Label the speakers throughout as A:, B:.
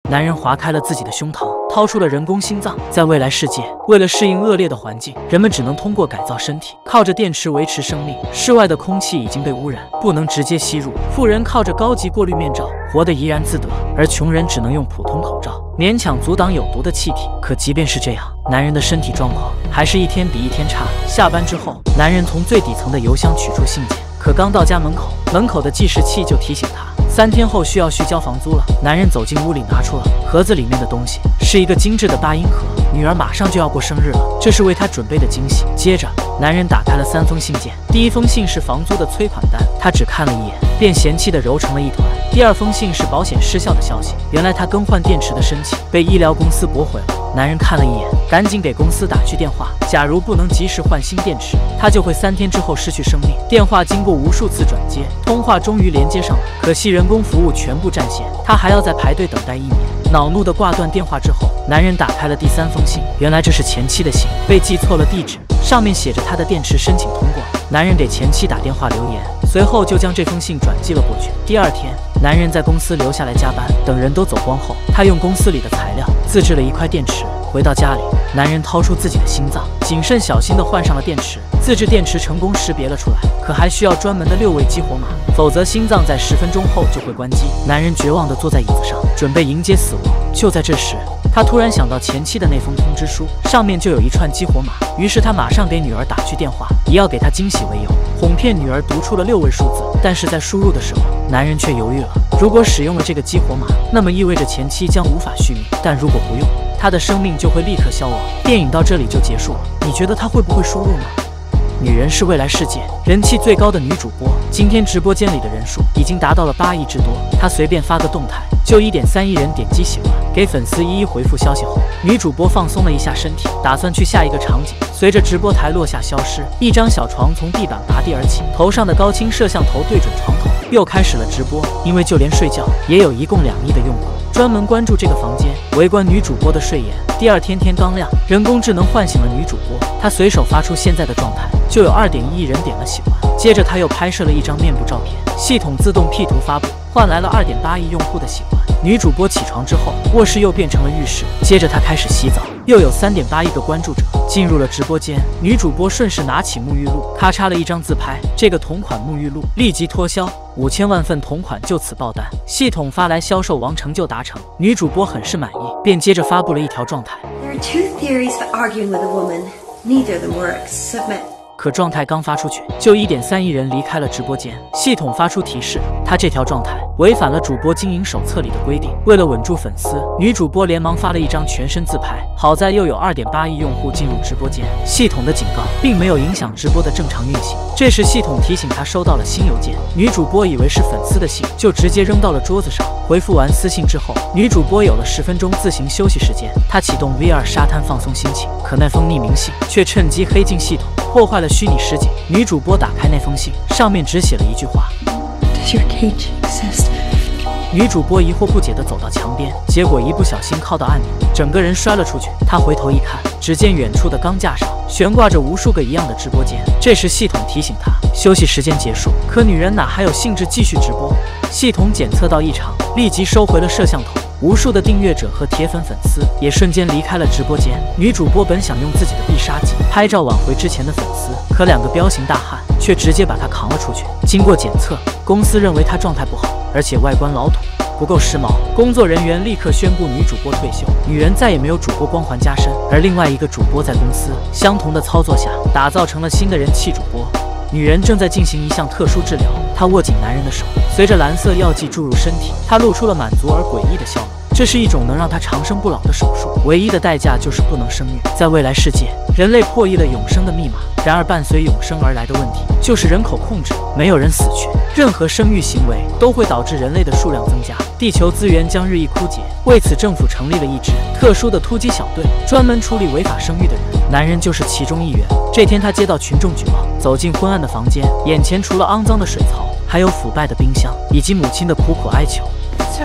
A: 男人划开了自己的胸膛，掏出了人工心脏。在未来世界，为了适应恶劣的环境，人们只能通过改造身体，靠着电池维持生命。室外的空气已经被污染，不能直接吸入。富人靠着高级过滤面罩活得怡然自得，而穷人只能用普通口罩，勉强阻挡有毒的气体。可即便是这样，男人的身体状况还是一天比一天差。下班之后，男人从最底层的邮箱取出信件，可刚到家门口的计时器就提醒他3天后需要续交房租了。男人走进屋里，拿出了盒子里面的东西，是一个精致的8音盒。女儿马上就要过生日了，这是为她准备的惊喜。接着，男人打开了3封信件。第一封信是房租的催款单，他只看了一眼，便嫌弃地揉成了一团。第二封信是保险失效的消息，原来他更换电池的申请被医疗公司驳回了。男人看了一眼，赶紧给公司打去电话。假如不能及时换新电池，他就会3天之后失去生命。电话经过无数次转接，通话终于连接上了，可惜人工服务全部占线，他还要再排队等待1年。恼怒地挂断电话之后，男人打开了第3封信，原来这是前妻的信，被寄错了地址，上面写着他的电池申请通过。男人给前妻打电话留言，随后就将这封信转寄了过去。第二天，男人在公司留下来加班，等人都走光后，他用公司里的材料自制了一块电池。回到家里，男人掏出自己的心脏，谨慎小心地换上了电池。自制电池成功识别了出来，可还需要专门的6位激活码，否则心脏在10分钟后就会关机。男人绝望地坐在椅子上，准备迎接死亡。就在这时，他突然想到前妻的那封通知书，上面就有一串激活码。于是他马上给女儿打去电话，以要给她惊喜为由，哄骗女儿读出了6位数字。但是在输入的时候，男人却犹豫了。如果使用了这个激活码，那么意味着前妻将无法续命；但如果不用，他的生命就会立刻消亡。电影到这里就结束了，你觉得他会不会输入呢？女人是未来世界人气最高的女主播，今天直播间里的人数已经达到了8亿之多。她随便发个动态，就1.3亿人点击喜欢。给粉丝一一回复消息后，女主播放松了一下身体，打算去下一个场景。随着直播台落下消失，一张小床从地板拔地而起，头上的高清摄像头对准床头，又开始了直播。因为就连睡觉也有一共2亿的用户专门关注这个房间，围观女主播的睡颜。第二天天刚亮，人工智能唤醒了女主播，她随手发出现在的状态，就有2.1亿人点了喜欢。接着她又拍摄了一张面部照片，系统自动 P 图发布，换来了2.8亿用户的喜欢。女主播起床之后，卧室又变成了浴室，接着她开始洗澡，又有3.8亿个关注者进入了直播间。女主播顺势拿起沐浴露，咔嚓了一张自拍，这个同款沐浴露立即脱销，5000万份同款就此爆单，系统发来销售王成就达成。女主播很是满意，便接着发布了一条状态。
B: There are 2 theories for arguing with a woman. Neither of them works. Submit.
A: 可状态刚发出去，就1.3亿人离开了直播间。系统发出提示，他这条状态违反了主播经营手册里的规定。为了稳住粉丝，女主播连忙发了一张全身自拍。好在又有2.8亿用户进入直播间，系统的警告并没有影响直播的正常运行。这时系统提醒她收到了新邮件，女主播以为是粉丝的信，就直接扔到了桌子上。回复完私信之后，女主播有了10分钟自行休息时间。她启动 VR 沙滩放松心情，可那封匿名信却趁机黑进系统，破坏了虚拟实景。女主播打开那封信，上面只写了一句话
B: Does your cage exist?
A: 女主播疑惑不解地走到墙边，结果一不小心靠到按钮，整个人摔了出去。她回头一看，只见远处的钢架上悬挂着无数个一样的直播间。这时系统提醒她休息时间结束，可女人哪还有兴致继续直播？系统检测到异常，立即收回了摄像头。无数的订阅者和铁粉丝也瞬间离开了直播间。女主播本想用自己的必杀技拍照挽回之前的粉丝，可2个彪形大汉却直接把她扛了出去。经过检测，公司认为她状态不好，而且外观老土，不够时髦。工作人员立刻宣布女主播退休，女人再也没有主播光环加身。而另外一个主播在公司相同的操作下，打造成了新的人气主播。女人正在进行一项特殊治疗，她握紧男人的手，随着蓝色药剂注入身体，她露出了满足而诡异的笑容。这是一种能让她长生不老的手术，唯一的代价就是不能生育。在未来世界，人类破译了永生的密码，然而伴随永生而来的问题就是人口控制。没有人死去，任何生育行为都会导致人类的数量增加，地球资源将日益枯竭。为此，政府成立了一支特殊的突击小队，专门处理违法生育的人。男人就是其中一员。这天，他接到群众举报，走进昏暗的房间，眼前除了肮脏的水槽，还有腐败的冰箱，以及母亲的苦苦哀求。
B: Sir,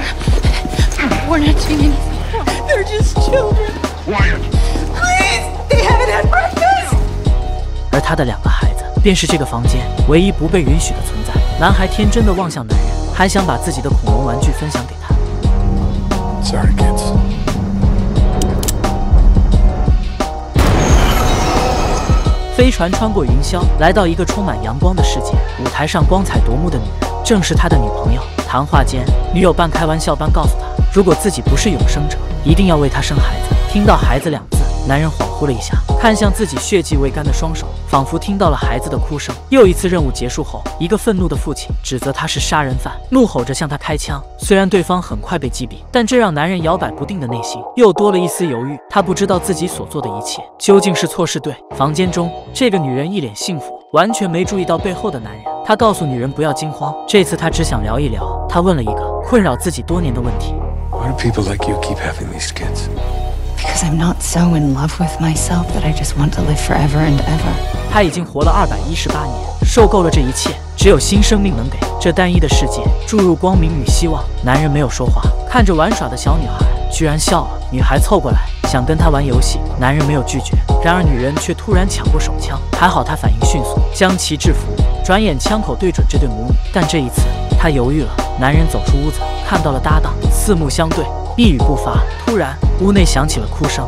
B: we're not doing anything wrong. They're just children.
C: Quiet.
B: Please, they haven't had breakfast.
A: 而他的2个孩子便是这个房间唯一不被允许的存在。男孩天真的望向男人，还想把自己的恐龙玩具分享给他。
C: Sorry, kids.
A: 飞船穿过云霄，来到一个充满阳光的世界。舞台上光彩夺目的女人，正是他的女朋友。谈话间，女友半开玩笑般告诉他，如果自己不是永生者，一定要为他生孩子。听到孩子2字，男人恍惚了一下，看向自己血迹未干的双手，仿佛听到了孩子的哭声。又一次任务结束后，一个愤怒的父亲指责他是杀人犯，怒吼着向他开枪。虽然对方很快被击毙，但这让男人摇摆不定的内心又多了一丝犹豫。他不知道自己所做的一切究竟是错是对。房间中，这个女人一脸幸福，完全没注意到背后的男人。他告诉女人不要惊慌，这次他只想聊一聊。他问了一个困扰自己多年的问题
C: Why do people like you keep having these kids?
B: Because I'm not so in love with myself that I just want to live forever and ever.
A: 他已经活了218年，受够了这一切，只有新生命能给这单一的世界注入光明与希望。男人没有说话，看着玩耍的小女孩，居然笑了。女孩凑过来想跟他玩游戏，男人没有拒绝，然而女人却突然抢过手枪，还好他反应迅速，将其制服，转眼枪口对准这对母女。但这一次他犹豫了。男人走出屋子，看到了搭档，四目相对，一语不发。突然屋内响起了哭声，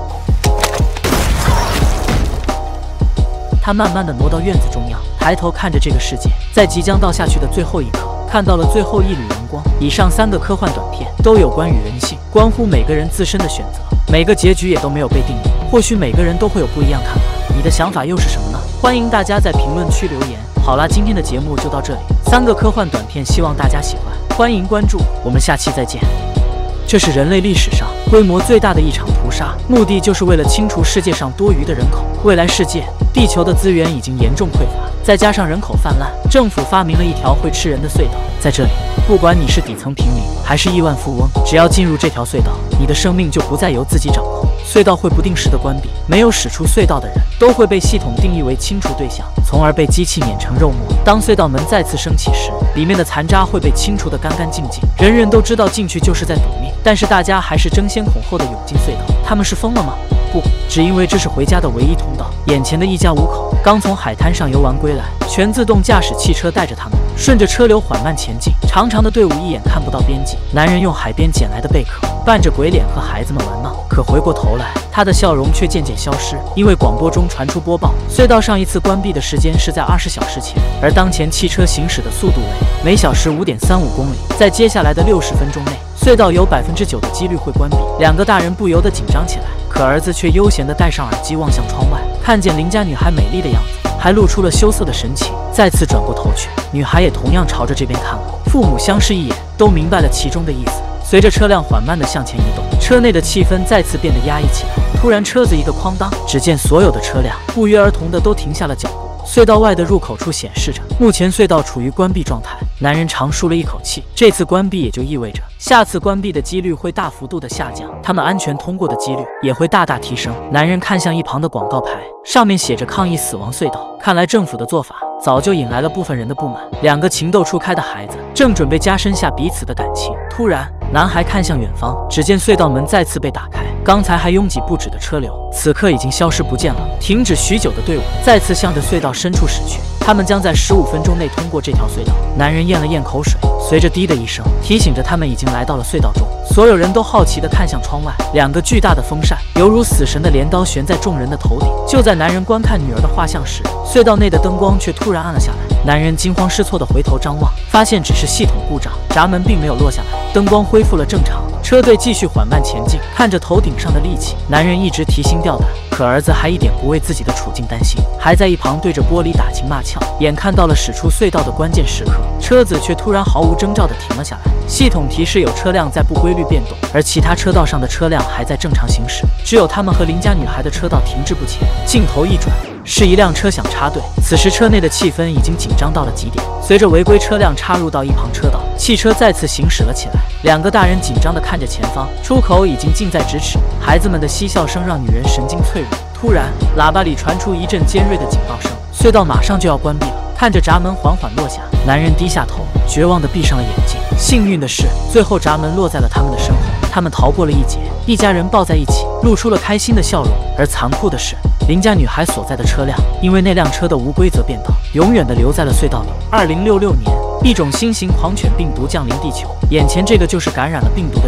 A: 他慢慢地挪到院子中央，抬头看着这个世界，在即将倒下去的最后一刻，看到了最后一缕阳光。以上3个科幻短片都有关于人性，关乎每个人自身的选择，每个结局也都没有被定义，或许每个人都会有不一样看法，你的想法又是什么呢？欢迎大家在评论区留言。好啦，今天的节目就到这里，3个科幻短片，希望大家喜欢，欢迎关注，我们下期再见。这是人类历史上规模最大的一场屠杀，目的就是为了清除世界上多余的人口。未来世界，地球的资源已经严重匮乏，再加上人口泛滥，政府发明了一条会吃人的隧道。在这里，不管你是底层平民还是亿万富翁，只要进入这条隧道，你的生命就不再由自己掌控。隧道会不定时的关闭，没有驶出隧道的人都会被系统定义为清除对象，从而被机器碾成肉末。当隧道门再次升起时，里面的残渣会被清除得干干净净。人人都知道进去就是在赌命，但是大家还是争先恐后的涌进隧道。他们是疯了吗？不，只因为这是回家的唯一通道。眼前的一家5口刚从海滩上游玩归来，全自动驾驶汽车带着他们顺着车流缓慢前进，长长的队伍一眼看不到边际。男人用海边捡来的贝壳扮着鬼脸和孩子们玩闹，可回过头来，他的笑容却渐渐消失，因为广播中传出播报，隧道上一次关闭的时间是在20小时前，而当前汽车行驶的速度为每小时5.35公里，在接下来的60分钟内，隧道有9%的几率会关闭。2个大人不由得紧张起来，可儿子却悠闲地戴上耳机望向窗外，看见邻家女孩美丽的样子，还露出了羞涩的神情，再次转过头去，女孩也同样朝着这边看了。父母相视一眼，都明白了其中的意思。随着车辆缓慢地向前移动，车内的气氛再次变得压抑起来。突然，车子一个哐当，只见所有的车辆不约而同地都停下了脚步。隧道外的入口处显示着，目前隧道处于关闭状态。男人长舒了一口气，这次关闭也就意味着下次关闭的几率会大幅度的下降，他们安全通过的几率也会大大提升。男人看向一旁的广告牌，上面写着抗议死亡隧道。看来政府的做法早就引来了部分人的不满。2个情窦初开的孩子正准备加深下彼此的感情，突然，男孩看向远方，只见隧道门再次被打开，刚才还拥挤不止的车流，此刻已经消失不见了。停止许久的队伍再次向着隧道深处驶去，他们将在15分钟内通过这条隧道。男人咽了咽口水，随着滴的一声，提醒着他们已经来到了隧道中。所有人都好奇地看向窗外，2个巨大的风扇犹如死神的镰刀悬在众人的头顶。就在男人观看女儿的画像时，隧道内的灯光却突然暗了下来。男人惊慌失措地回头张望，发现只是系统故障，闸门并没有落下来，灯光恢复了正常。车队继续缓慢前进，看着头顶上的力气，男人一直提心吊胆，可儿子还一点不为自己的处境担心，还在一旁对着玻璃打情骂俏。眼看到了驶出隧道的关键时刻，车子却突然毫无征兆地停了下来。系统提示有车辆在不规律变动，而其他车道上的车辆还在正常行驶，只有他们和邻家女孩的车道停滞不前。镜头一转，是一辆车想插队，此时车内的气氛已经紧张到了极点。随着违规车辆插入到一旁车道，汽车再次行驶了起来。2个大人紧张地看着前方，出口已经近在咫尺。孩子们的嬉笑声让女人神经脆弱。突然，喇叭里传出一阵尖锐的警报声，隧道马上就要关闭了。看着闸门缓缓落下，男人低下头，绝望地闭上了眼睛。幸运的是，最后闸门落在了他们的身后，他们逃过了一劫。一家人抱在一起，露出了开心的笑容。而残酷的是，邻家女孩所在的车辆，因为那辆车的无规则变道，永远地留在了隧道里。2066年，一种新型狂犬病毒降临地球，眼前这个就是感染了病毒的人类。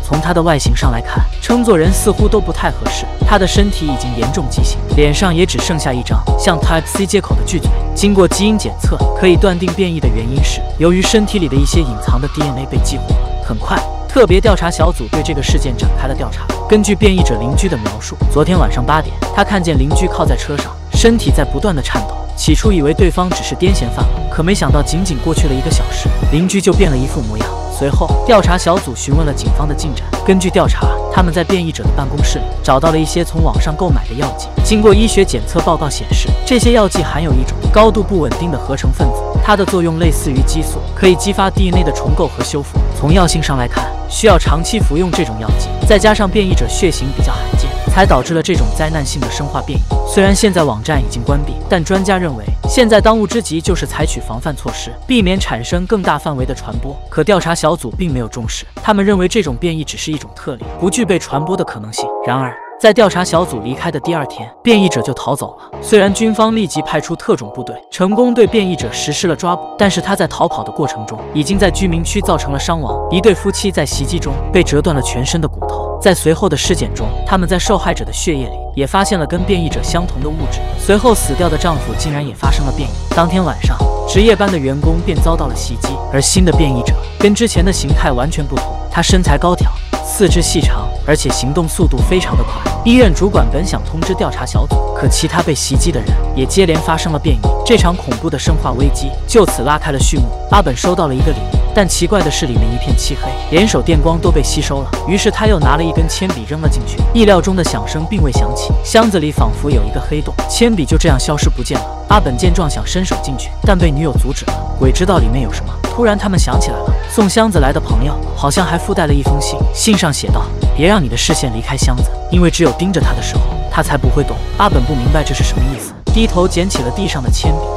A: 从她的外形上来看，称作人似乎都不太合适。她的身体已经严重畸形，脸上也只剩下一张像 Type C 接口的巨嘴。经过基因检测，可以断定变异的原因是由于身体里的一些隐藏的 DNA 被激活了。很快，特别调查小组对这个事件展开了调查。根据变异者邻居的描述，昨天晚上8点，他看见邻居靠在车上，身体在不断的颤抖。起初以为对方只是癫痫犯了，可没想到仅仅过去了1个小时，邻居就变了一副模样。随后，调查小组询问了警方的进展。根据调查，他们在变异者的办公室里找到了一些从网上购买的药剂。经过医学检测报告显示，这些药剂含有一种高度不稳定的合成分子，它的作用类似于激素，可以激发 DNA 的重构和修复。从药性上来看，需要长期服用这种药剂，再加上变异者血型比较罕见，才导致了这种灾难性的生化变异。虽然现在网站已经关闭，但专家认为现在当务之急就是采取防范措施，避免产生更大范围的传播。可调查小组并没有重视，他们认为这种变异只是一种特例，不具备传播的可能性。然而，在调查小组离开的第2天，变异者就逃走了。虽然军方立即派出特种部队，成功对变异者实施了抓捕，但是他在逃跑的过程中，已经在居民区造成了伤亡。一对夫妻在袭击中被折断了全身的骨头。在随后的尸检中，他们在受害者的血液里也发现了跟变异者相同的物质。随后死掉的丈夫竟然也发生了变异。当天晚上，值夜班的员工便遭到了袭击，而新的变异者跟之前的形态完全不同。他身材高挑，四肢细长，而且行动速度非常的快。医院主管本想通知调查小组，可其他被袭击的人也接连发生了变异。这场恐怖的生化危机就此拉开了序幕。阿本收到了一个礼物，但奇怪的是里面一片漆黑，连手电光都被吸收了。于是他又拿了一根铅笔扔了进去，意料中的响声并未响起，箱子里仿佛有一个黑洞，铅笔就这样消失不见了。阿本见状想伸手进去，但被女友阻止了。鬼知道里面有什么。突然他们想起来了，送箱子来的朋友好像还附带了一封信，信上写道：别让你的视线离开箱子，因为只有盯着它的时候，它才不会动。阿本不明白这是什么意思，低头捡起了地上的铅笔。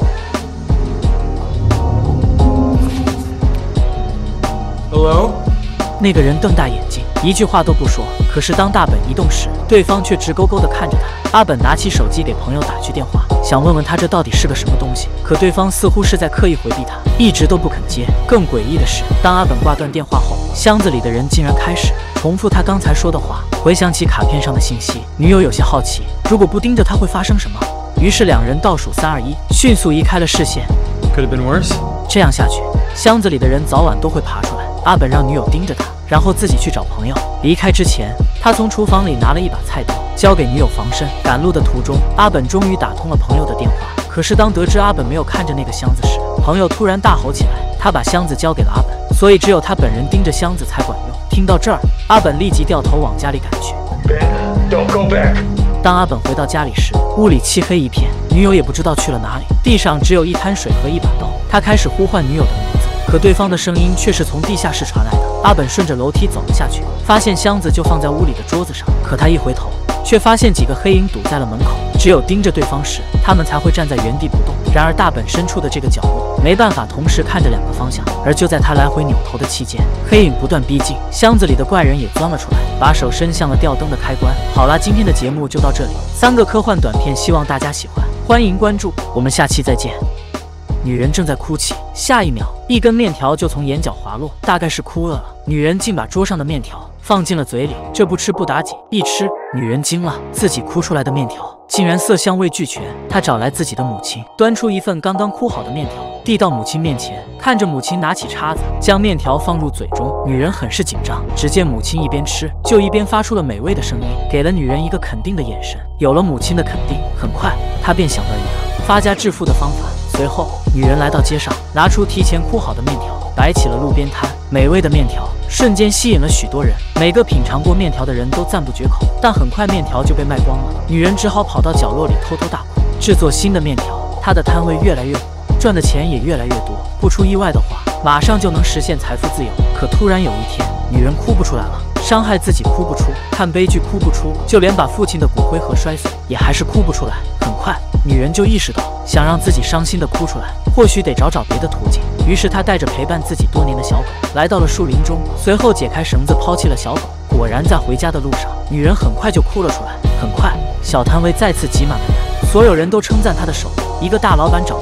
D: Hello？
A: 那个人瞪大眼睛，一句话都不说。可是当大本移动时，对方却直勾勾地看着他。阿本拿起手机给朋友打去电话，想问问他这到底是个什么东西。可对方似乎是在刻意回避他，一直都不肯接。更诡异的是，当阿本挂断电话后，箱子里的人竟然开始重复他刚才说的话。回想起卡片上的信息，女友有些好奇，如果不盯着他会发生什么？于是两人倒数3、2、1，迅速移开了视线。
D: Could have been worse.
A: 这样下去，箱子里的人早晚都会爬出来。阿本让女友盯着他，然后自己去找朋友。离开之前，他从厨房里拿了一把菜刀，交给女友防身。赶路的途中，阿本终于打通了朋友的电话。可是当得知阿本没有看着那个箱子时，朋友突然大吼起来。他把箱子交给了阿本，所以只有他本人盯着箱子才管用。听到这儿，阿本立即掉头往家里赶去。
C: Don't go back.
A: 当阿本回到家里时，屋里漆黑一片，女友也不知道去了哪里，地上只有一滩水和一把刀。他开始呼唤女友的名字，可对方的声音却是从地下室传来的。阿本顺着楼梯走了下去，发现箱子就放在屋里的桌子上，可他一回头，却发现几个黑影堵在了门口。只有盯着对方时，他们才会站在原地不动。然而大本身处的这个角落，没办法同时看着2个方向。而就在他来回扭头的期间，黑影不断逼近，箱子里的怪人也钻了出来，把手伸向了吊灯的开关。好啦，今天的节目就到这里，3个科幻短片，希望大家喜欢，欢迎关注，我们下期再见。女人正在哭泣，下一秒，一根面条就从眼角滑落，大概是哭饿了。女人竟把桌上的面条放进了嘴里，这不吃不打紧，一吃，女人惊了，自己哭出来的面条竟然色香味俱全。她找来自己的母亲，端出一份刚刚哭好的面条，递到母亲面前，看着母亲拿起叉子，将面条放入嘴中。女人很是紧张，只见母亲一边吃，就一边发出了美味的声音，给了女人一个肯定的眼神。有了母亲的肯定，很快，她便想到一个发家致富的方法。随后，女人来到街上，拿出提前哭好的面条，摆起了路边摊。美味的面条瞬间吸引了许多人，每个品尝过面条的人都赞不绝口。但很快面条就被卖光了，女人只好跑到角落里偷偷大哭。制作新的面条，她的摊位越来越火，赚的钱也越来越多。不出意外的话，马上就能实现财富自由。可突然有一天，女人哭不出来了。伤害自己哭不出，看悲剧哭不出，就连把父亲的骨灰盒摔碎也还是哭不出来。很快，女人就意识到，想让自己伤心的哭出来，或许得找别的途径。于是她带着陪伴自己多年的小狗来到了树林中，随后解开绳子抛弃了小狗。果然在回家的路上，女人很快就哭了出来。很快，小摊位再次挤满了人，所有人都称赞她的手艺。一个大老板找到她，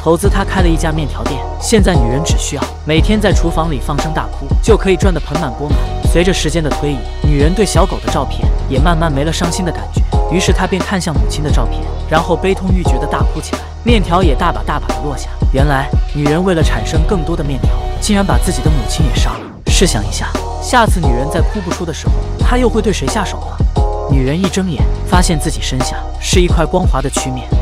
A: 投资他开了一家面条店。现在女人只需要每天在厨房里放声大哭，就可以赚得盆满钵满。随着时间的推移，女人对小狗的照片也慢慢没了伤心的感觉，于是她便看向母亲的照片，然后悲痛欲绝地大哭起来，面条也大把大把地落下。原来女人为了产生更多的面条，竟然把自己的母亲也杀了。试想一下，下次女人在哭不出的时候，她又会对谁下手呢？女人一睁眼，发现自己身下是一块光滑的曲面，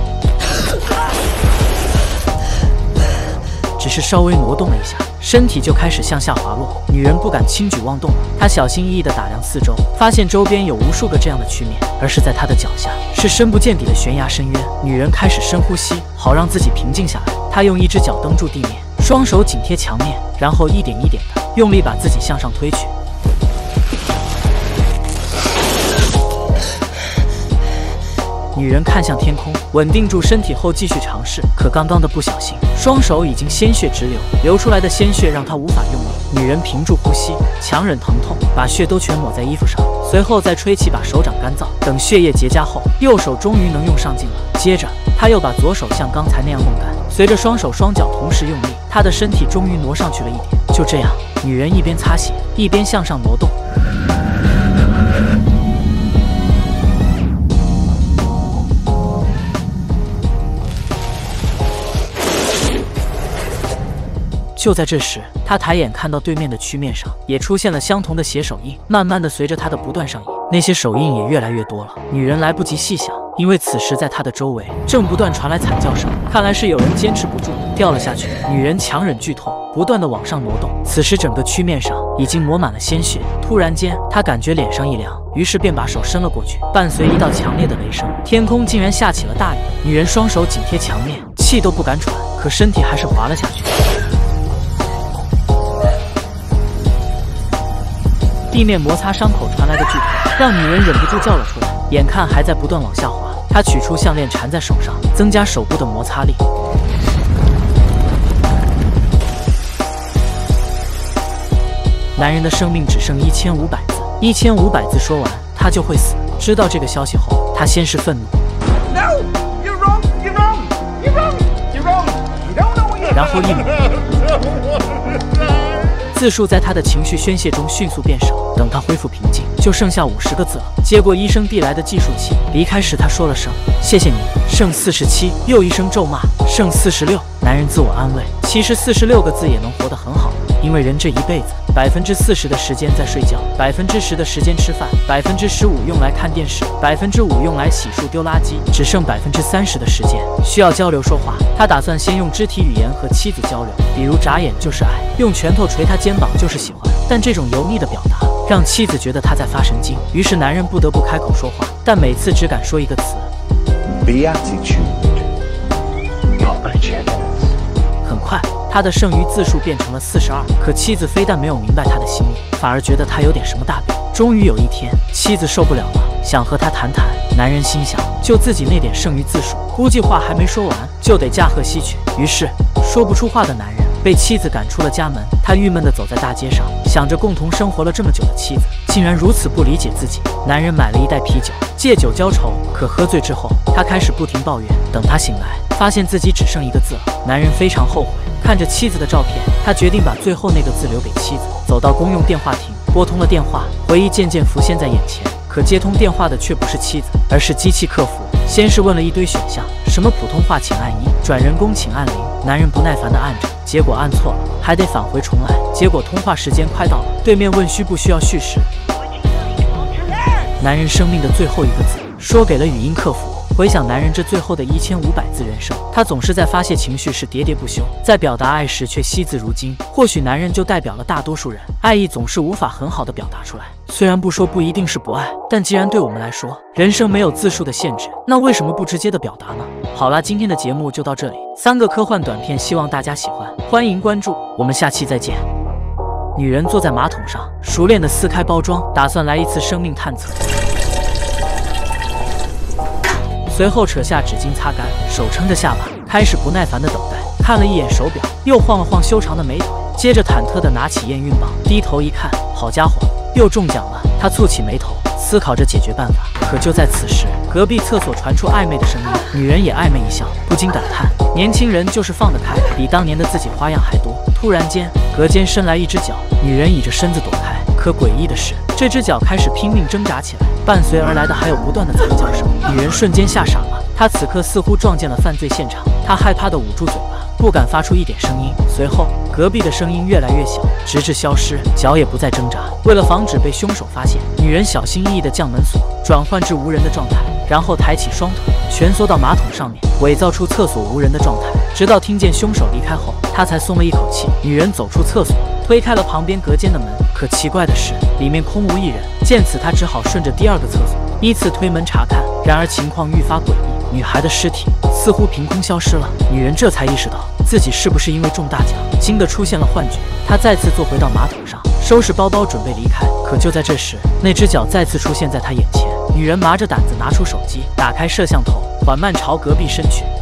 A: 只是稍微挪动了一下，身体就开始向下滑落。女人不敢轻举妄动了，她小心翼翼地打量四周，发现周边有无数个这样的曲面，而是在她的脚下是深不见底的悬崖深渊。女人开始深呼吸，好让自己平静下来。她用一只脚蹬住地面，双手紧贴墙面，然后一点一点地用力把自己向上推去。女人看向天空，稳定住身体后继续尝试，可刚刚的不小心，双手已经鲜血直流，流出来的鲜血让她无法用力。女人屏住呼吸，强忍疼痛，把血都全抹在衣服上，随后再吹气把手掌干燥，等血液结痂后，右手终于能用上劲了。接着，她又把左手像刚才那样弄干，随着双手双脚同时用力，她的身体终于挪上去了一点。就这样，女人一边擦血，一边向上挪动。就在这时，他抬眼看到对面的曲面上也出现了相同的血手印，慢慢的随着他的不断上移，那些手印也越来越多了。女人来不及细想，因为此时在她的周围正不断传来惨叫声，看来是有人坚持不住掉了下去。女人强忍剧痛，不断的往上挪动，此时整个曲面上已经抹满了鲜血。突然间，她感觉脸上一凉，于是便把手伸了过去，伴随一道强烈的雷声，天空竟然下起了大雨。女人双手紧贴墙面，气都不敢喘，可身体还是滑了下去。地面摩擦伤口传来的剧痛，让女人忍不住叫了出来。眼看还在不断往下滑，她取出项链缠在手上，增加手部的摩擦力。男人的生命只剩1500字，1500字说完，他就会死。知道这个消息后，他先是愤怒，
C: No! You're wrong! You're wrong! You're wrong! You're wrong! You don't know what you're
A: 然后一猛。字数在他的情绪宣泄中迅速变少，等他恢复平静，就剩下50个字了。接过医生递来的计数器，离开时他说了声谢谢你，剩47，又一声咒骂，剩46。男人自我安慰，其实46个字也能活得很好，因为人这一辈子40%的时间在睡觉，10%的时间吃饭，15%用来看电视，5%用来洗漱丢垃圾，只剩30%的时间需要交流说话。他打算先用肢体语言和妻子交流，比如眨眼就是爱，用拳头捶他肩膀就是喜欢。但这种油腻的表达让妻子觉得他在发神经，于是男人不得不开口说话，但每次只敢说一个词
C: Beatitude. Not by chance.
A: 很快，他的剩余字数变成了42，可妻子非但没有明白他的心意，反而觉得他有点什么大病。终于有一天，妻子受不了了，想和他谈谈。男人心想，就自己那点剩余字数，估计话还没说完，就得驾鹤西去。于是，说不出话的男人被妻子赶出了家门。他郁闷地走在大街上，想着共同生活了这么久的妻子，竟然如此不理解自己。男人买了一袋啤酒，借酒浇愁。可喝醉之后，他开始不停抱怨。等他醒来，发现自己只剩一个字了。男人非常后悔。看着妻子的照片，他决定把最后那个字留给妻子。走到公用电话亭，拨通了电话，回忆渐渐浮现在眼前。可接通电话的却不是妻子，而是机器客服。先是问了一堆选项，什么普通话请按1，转人工请按0。男人不耐烦地按着，结果按错了，还得返回重来。结果通话时间快到了，对面问需不需要续时。男人生命的最后一个字说给了语音客服。回想男人这最后的1500字人生，他总是在发泄情绪时喋喋不休，在表达爱时却惜字如金。或许男人就代表了大多数人，爱意总是无法很好的表达出来。虽然不说不一定是不爱，但既然对我们来说，人生没有字数的限制，那为什么不直接的表达呢？好啦，今天的节目就到这里，3个科幻短片，希望大家喜欢，欢迎关注，我们下期再见。女人坐在马桶上，熟练地撕开包装，打算来一次生命探测。随后扯下纸巾擦干，手撑着下巴，开始不耐烦的等待。看了一眼手表，又晃了晃修长的美腿，接着忐忑的拿起验孕棒，低头一看，好家伙，又中奖了。他蹙起眉头， 思考着解决办法。可就在此时，隔壁厕所传出暧昧的声音，女人也暧昧一笑，不禁感叹：年轻人就是放得开，比当年的自己花样还多。突然间，隔间伸来一只脚，女人倚着身子躲开。可诡异的是，这只脚开始拼命挣扎起来，伴随而来的还有不断的惨叫声。女人瞬间吓傻了，她此刻似乎撞见了犯罪现场，她害怕地捂住嘴巴，不敢发出一点声音。随后，隔壁的声音越来越小，直至消失，脚也不再挣扎。为了防止被凶手发现，女人小心翼翼地将门锁转换至无人的状态，然后抬起双腿蜷缩到马桶上面，伪造出厕所无人的状态，直到听见凶手离开后，她才松了一口气。女人走出厕所，推开了旁边隔间的门，可奇怪的是，里面空无一人。见此，她只好顺着第二个厕所依次推门查看。然而情况愈发诡异，女孩的尸体似乎凭空消失了。女人这才意识到自己是不是因为中大奖，惊得出现了幻觉。她再次坐回到马桶上，收拾包包准备离开。可就在这时，那只脚再次出现在她眼前。女人麻着胆子拿出手机，打开摄像头，缓慢朝隔壁伸去。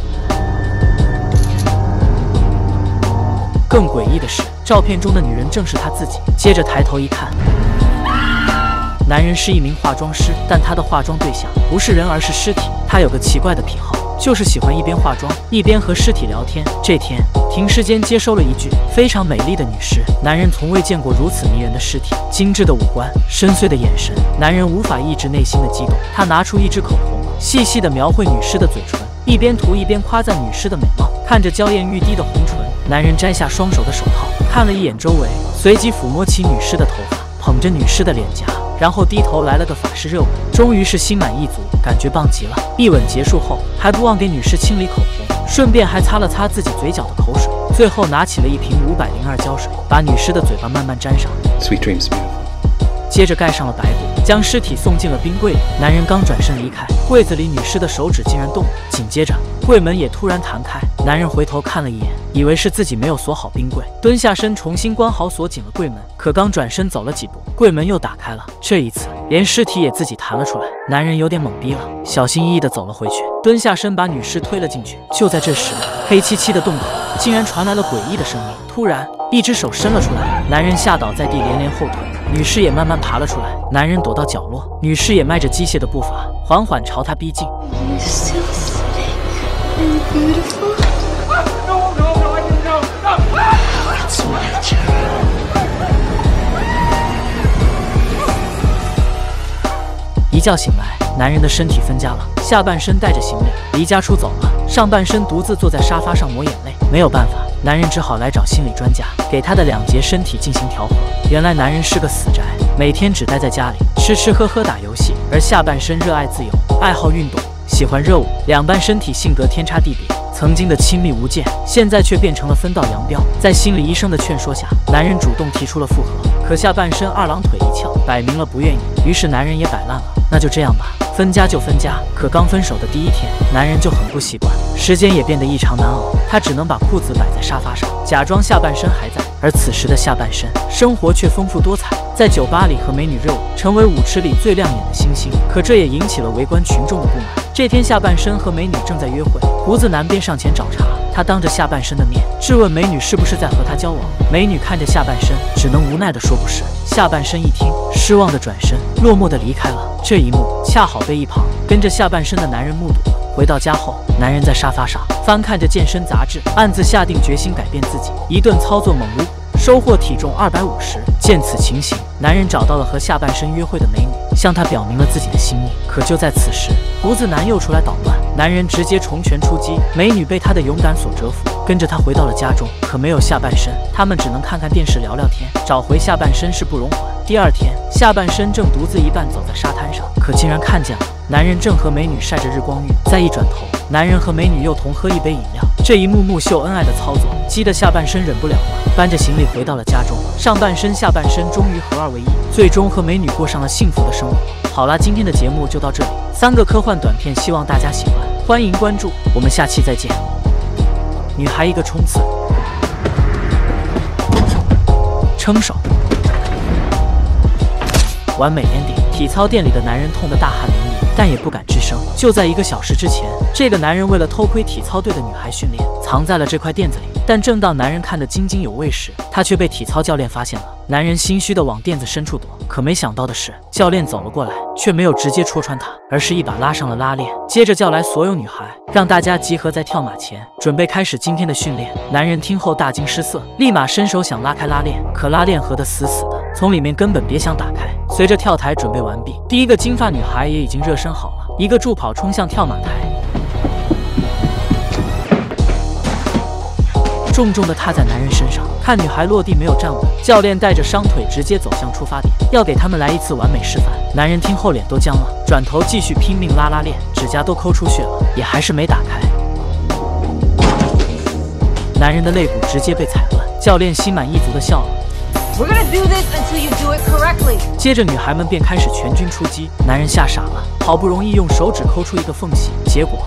A: 更诡异的是，照片中的女人正是她自己。接着抬头一看，男人是一名化妆师，但他的化妆对象不是人，而是尸体。他有个奇怪的癖好，就是喜欢一边化妆一边和尸体聊天。这天，停尸间接收了一具非常美丽的女尸，男人从未见过如此迷人的尸体，精致的五官，深邃的眼神，男人无法抑制内心的激动。他拿出一支口红，细细地描绘女尸的嘴唇，一边涂一边夸赞女尸的美貌。看着娇艳欲滴的红唇，男人摘下双手的手套，看了一眼周围，随即抚摸起女尸的头发，捧着女尸的脸颊，然后低头来了个法式热吻。终于是心满意足，感觉棒极了。一吻结束后，还不忘给女士清理口红，顺便还擦了擦自己嘴角的口水。最后拿起了一瓶502胶水，把女尸的嘴巴慢慢沾上。
E: Sweet dreams, beautiful.
A: 接着盖上了白布，将尸体送进了冰柜里。男人刚转身离开，柜子里女尸的手指竟然动了，紧接着柜门也突然弹开。男人回头看了一眼，以为是自己没有锁好冰柜，蹲下身重新关好锁紧了柜门。可刚转身走了几步，柜门又打开了，这一次连尸体也自己弹了出来。男人有点懵逼了，小心翼翼地走了回去，蹲下身把女尸推了进去。就在这时，黑漆漆的洞口竟然传来了诡异的声音。突然，一只手伸了出来，男人吓倒在地，连连后退。女尸也慢慢爬了出来，男人躲到角落，女尸也迈着机械的步伐，缓缓朝他逼近。
B: You're so sick and beautiful.
C: No, no, no, I didn't know. No.
B: It's natural.
A: 一觉醒来，男人的身体分家了，下半身带着行李离家出走了，上半身独自坐在沙发上抹眼泪。没有办法，男人只好来找心理专家，给他的2节身体进行调和。原来男人是个死宅，每天只待在家里吃吃喝喝打游戏，而下半身热爱自由，爱好运动，喜欢热舞，两半身体性格天差地别。曾经的亲密无间，现在却变成了分道扬镳。在心理医生的劝说下，男人主动提出了复合，可下半身二郎腿一翘，摆明了不愿意。于是男人也摆烂了，那就这样吧，分家就分家。可刚分手的第1天，男人就很不习惯，时间也变得异常难熬。他只能把裤子摆在沙发上，假装下半身还在。而此时的下半身，生活却丰富多彩，在酒吧里和美女热舞，成为舞池里最亮眼的星星。可这也引起了围观群众的不满。这天，下半身和美女正在约会，胡子男便上前找茬，他当着下半身的面质问美女是不是在和他交往。美女看着下半身，只能无奈地说不是。下半身一听，失望地转身，落寞地离开了。这一幕恰好被一旁跟着下半身的男人目睹了。回到家后，男人在沙发上翻看着健身杂志，暗自下定决心改变自己，一顿操作猛如虎，收获体重250。见此情形，男人找到了和下半身约会的美女，向她表明了自己的心意。可就在此时，胡子男又出来捣乱，男人直接重拳出击，美女被他的勇敢所折服，跟着他回到了家中。可没有下半身，他们只能看看电视聊聊天，找回下半身势不容缓。第2天，下半身正独自一半走在沙滩上，可竟然看见了男人正和美女晒着日光浴。再一转头，男人和美女又同喝一杯饮料。这一幕幕秀恩爱的操作，激得下半身忍不了了，搬着行李回到了家中。上半身下半身终于合二为一，最终和美女过上了幸福的生活。好啦，今天的节目就到这里，3个科幻短片，希望大家喜欢，欢迎关注，我们下期再见。女孩一个冲刺，称手，完美 ending。 体操店里的男人痛得大汗淋漓，但也不敢吱声。就在1个小时之前，这个男人为了偷窥体操队的女孩训练，藏在了这块垫子里。但正当男人看得津津有味时，他却被体操教练发现了。男人心虚地往垫子深处躲，可没想到的是，教练走了过来，却没有直接戳穿他，而是一把拉上了拉链，接着叫来所有女孩，让大家集合在跳马前，准备开始今天的训练。男人听后大惊失色，立马伸手想拉开拉链，可拉链合得死死的，从里面根本别想打开。随着跳台准备完毕，第一个金发女孩也已经热身好了，一个助跑冲向跳马台，重重地踏在男人身上，看女孩落地没有站稳，教练带着伤腿直接走向出发点，要给他们来一次完美示范。男人听后脸都僵了，转头继续拼命拉拉链，指甲都抠出血了，也还是没打开。男人的肋骨直接被踩断，教练心满意足地笑了。
B: We're gonna do this until you do it correctly.
A: 接着女孩们便开始全军出击，男人吓傻了，好不容易用手指抠出一个缝隙，结果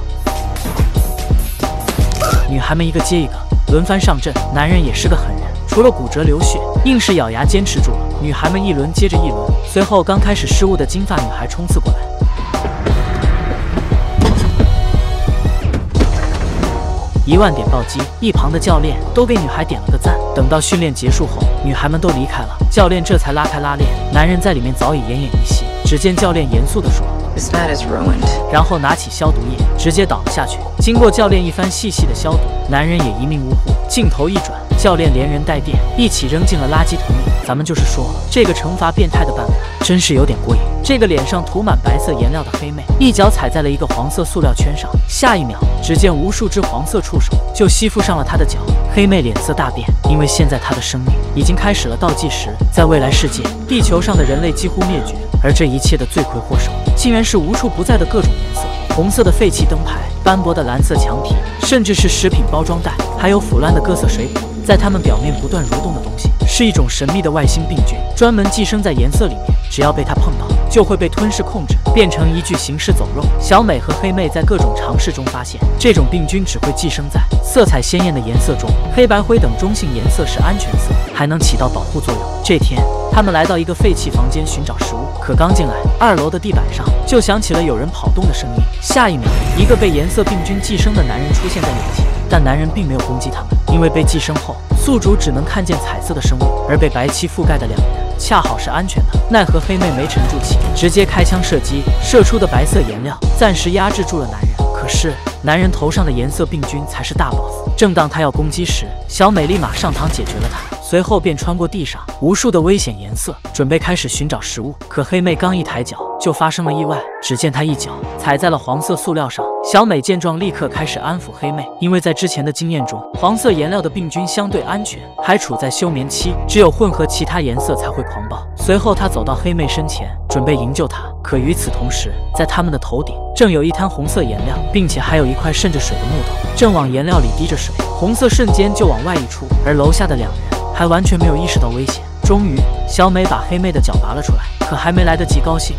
A: 女孩们一个接一个轮番上阵，男人也是个狠人，除了骨折流血，硬是咬牙坚持住了。女孩们一轮接着一轮，随后刚开始失误的金发女孩冲刺过来，1万点暴击，一旁的教练都给女孩点了个赞。等到训练结束后，女孩们都离开了，教练这才拉开拉链，男人在里面早已奄奄一息。只见教练严肃地说
B: This mat is ruined.
A: 然后拿起消毒液，直接倒了下去。经过教练一番细细的消毒，男人也一命呜呼。镜头一转，教练连人带电一起扔进了垃圾桶里。咱们就是说，这个惩罚变态的办法真是有点过瘾。这个脸上涂满白色颜料的黑妹，一脚踩在了一个黄色塑料圈上，下一秒，只见无数只黄色触手就吸附上了她的脚。黑妹脸色大变，因为现在她的生命已经开始了倒计时。在未来世界，地球上的人类几乎灭绝，而这一切的罪魁祸首，竟然是无处不在的各种颜色：红色的废弃灯牌，斑驳的蓝色墙体，甚至是食品包装袋，还有腐烂的各色水果。在它们表面不断蠕动的东西，是一种神秘的外星病菌，专门寄生在颜色里面，只要被它碰到，就会被吞噬控制，变成一具行尸走肉。小美和黑妹在各种尝试中发现，这种病菌只会寄生在色彩鲜艳的颜色中，黑白灰等中性颜色是安全色，还能起到保护作用。这天，他们来到一个废弃房间寻找食物，可刚进来，2楼的地板上就响起了有人跑动的声音。下一秒，一个被颜色病菌寄生的男人出现在眼前，但男人并没有攻击他们，因为被寄生后，宿主只能看见彩色的生物，而被白漆覆盖的两人恰好是安全的。奈何黑妹没沉住气，直接开枪射击，射出的白色颜料暂时压制住了男人。可是男人头上的颜色病菌才是大 boss。正当他要攻击时，小美立马上膛解决了他，随后便穿过地上无数的危险颜色，准备开始寻找食物。可黑妹刚一抬脚，就发生了意外，只见她一脚踩在了黄色塑料上。小美见状，立刻开始安抚黑妹，因为在之前的经验中，黄色颜料的病菌相对安全，还处在休眠期，只有混合其他颜色才会狂暴。随后她走到黑妹身前，准备营救她。可与此同时，在他们的头顶正有一滩红色颜料，并且还有一块渗着水的木头，正往颜料里滴着水，红色瞬间就往外溢出。而楼下的两人还完全没有意识到危险。终于，小美把黑妹的脚拔了出来，可还没来得及高兴，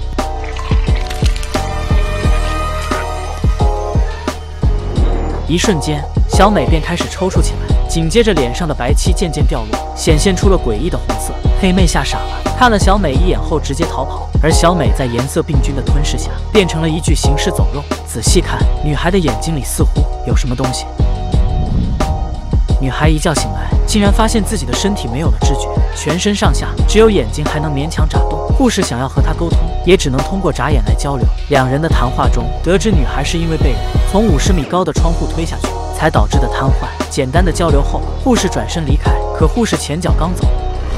A: 一瞬间，小美便开始抽搐起来，紧接着脸上的白漆渐渐掉落，显现出了诡异的红色。黑妹吓傻了，看了小美一眼后直接逃跑。而小美在颜色病菌的吞噬下，变成了一具行尸走肉。仔细看，女孩的眼睛里似乎有什么东西。女孩一觉醒来，竟然发现自己的身体没有了知觉，全身上下只有眼睛还能勉强眨动。护士想要和她沟通，也只能通过眨眼来交流。两人的谈话中，得知女孩是因为被人从50米高的窗户推下去，才导致的瘫痪。简单的交流后，护士转身离开，可护士前脚刚走，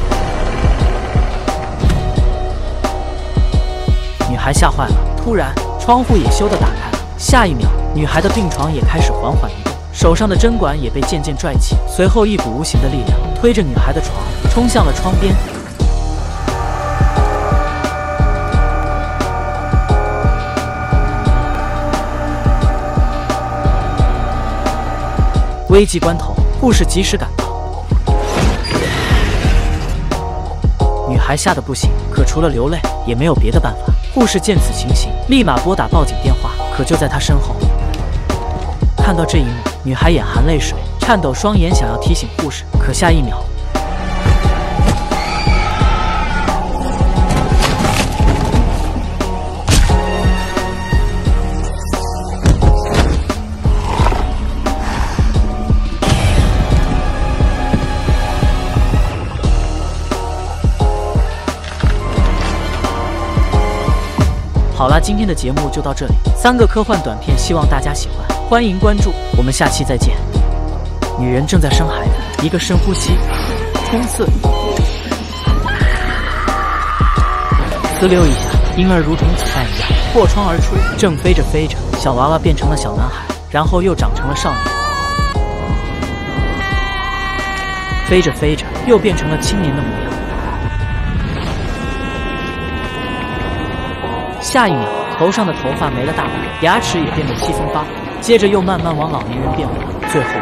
A: 女孩吓坏了，突然窗户也咻地打开了，下一秒，女孩的病床也开始缓缓移动，手上的针管也被渐渐拽起，随后一股无形的力量推着女孩的床冲向了窗边。危急关头，护士及时赶到，女孩吓得不行，可除了流泪也没有别的办法。护士见此情形，立马拨打报警电话，可就在她身后，看到这一幕，女孩眼含泪水，颤抖双眼想要提醒护士，可下一秒， 好啦，今天的节目就到这里，3个科幻短片，希望大家喜欢，欢迎关注，我们下期再见。女人正在生孩子，一个深呼吸，冲刺，呲溜一下，婴儿如同子弹一样破窗而出，正飞着飞着，小娃娃变成了小男孩，然后又长成了少年，飞着飞着又变成了青年的模样。下一秒，头上的头发没了大半，牙齿也变得七松八骨，接着又慢慢往老年人变化，最后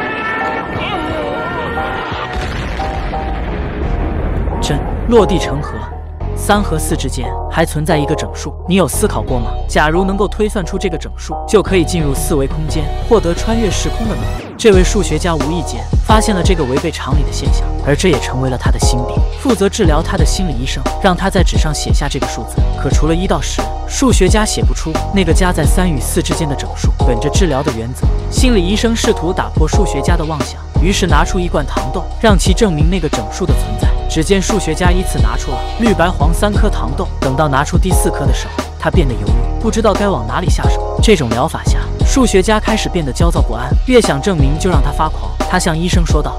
A: 真落地成盒。3和4之间还存在一个整数，你有思考过吗？假如能够推算出这个整数，就可以进入4维空间，获得穿越时空的能力。这位数学家无意间发现了这个违背常理的现象，而这也成为了他的心病。负责治疗他的心理医生让他在纸上写下这个数字，可除了1到10，数学家写不出那个夹在3与4之间的整数。本着治疗的原则，心理医生试图打破数学家的妄想，于是拿出一罐糖豆，让其证明那个整数的存在。只见数学家依次拿出了绿白黄3颗糖豆，等到拿出第4颗的时候，他变得犹豫，不知道该往哪里下手。这种疗法下，数学家开始变得焦躁不安，越想证明就让他发狂。他向医生说道，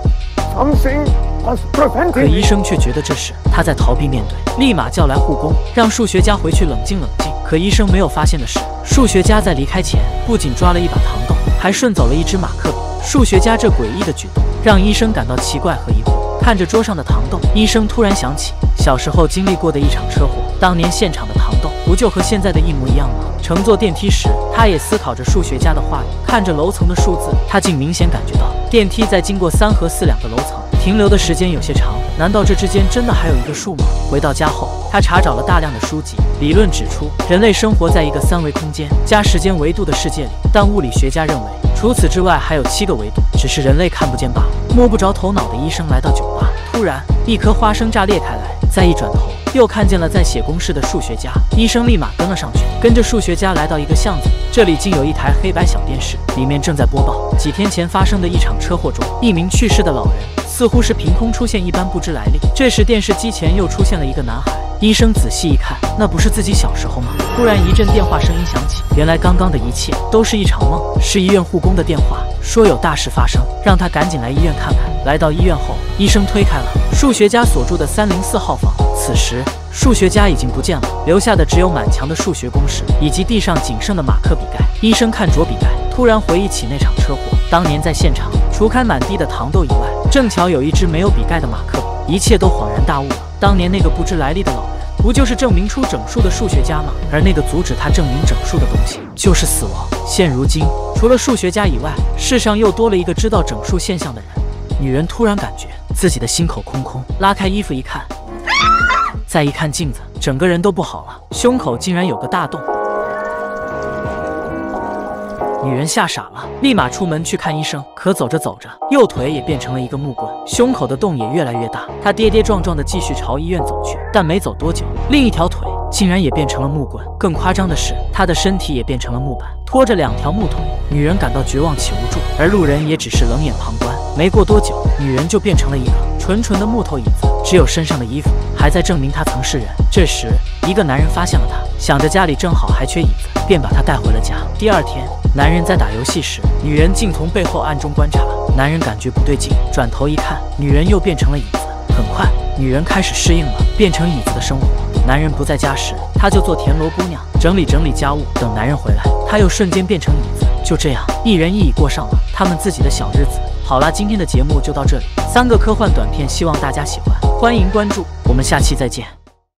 A: 可医生却觉得这是他在逃避面对，立马叫来护工，让数学家回去冷静冷静。可医生没有发现的是，数学家在离开前不仅抓了一把糖豆，还顺走了一支马克笔。数学家这诡异的举动让医生感到奇怪和疑惑。看着桌上的糖豆，医生突然想起小时候经历过的一场车祸，当年现场的糖豆不就和现在的一模一样吗？乘坐电梯时，他也思考着数学家的话语，看着楼层的数字，他竟明显感觉到电梯在经过3和42个楼层停留的时间有些长，难道这之间真的还有一个数吗？回到家后，他查找了大量的书籍，理论指出人类生活在一个3维空间加时间维度的世界里，但物理学家认为除此之外还有7个维度，只是人类看不见罢了。摸不着头脑的医生来到酒吧，突然一颗花生炸裂开来，再一转头又看见了在写公式的数学家，医生立马跟了上去，跟着数学家来到一个巷子，这里竟有一台黑白小电视，里面正在播报几天前发生的一场车祸中，一名去世的老人似乎是凭空出现一般不知来历。这时电视机前又出现了一个男孩，医生仔细一看，那不是自己小时候吗？突然一阵电话声音响起，原来刚刚的一切都是一场梦，是医院护工的电话，说有大事发生，让他赶紧来医院看看。来到医院后，医生推开了数学家所住的304号房，此时数学家已经不见了，留下的只有满墙的数学公式以及地上仅剩的马克笔盖。医生看着笔盖，突然回忆起那场车祸，当年在现场除开满地的糖豆以外，正巧有一支没有笔盖的马克笔，一切都恍然大悟了。当年那个不知来历的老人，不就是证明出整数的数学家吗？而那个阻止他证明整数的东西，就是死亡。现如今，除了数学家以外，世上又多了一个知道整数现象的人。女人突然感觉自己的心口空空，拉开衣服一看，再一看镜子，整个人都不好了，胸口竟然有个大洞。女人吓傻了，立马出门去看医生。可走着走着，右腿也变成了一个木棍，胸口的洞也越来越大。她跌跌撞撞地继续朝医院走去，但没走多久，另一条腿竟然也变成了木棍。更夸张的是，她的身体也变成了木板，拖着2条木腿。女人感到绝望且无助，而路人也只是冷眼旁观。没过多久，女人就变成了一个纯纯的木头椅子，只有身上的衣服还在证明她曾是人。这时，一个男人发现了她，想着家里正好还缺椅子，便把她带回了家。第2天，男人在打游戏时，女人竟从背后暗中观察。男人感觉不对劲，转头一看，女人又变成了椅子。很快，女人开始适应了变成椅子的生活。男人不在家时，她就做田螺姑娘，整理整理家务。等男人回来，她又瞬间变成椅子。就这样，一人一椅过上了他们自己的小日子。好啦，今天的节目就到这里，3个科幻短片，希望大家喜欢，欢迎关注，我们下期再见。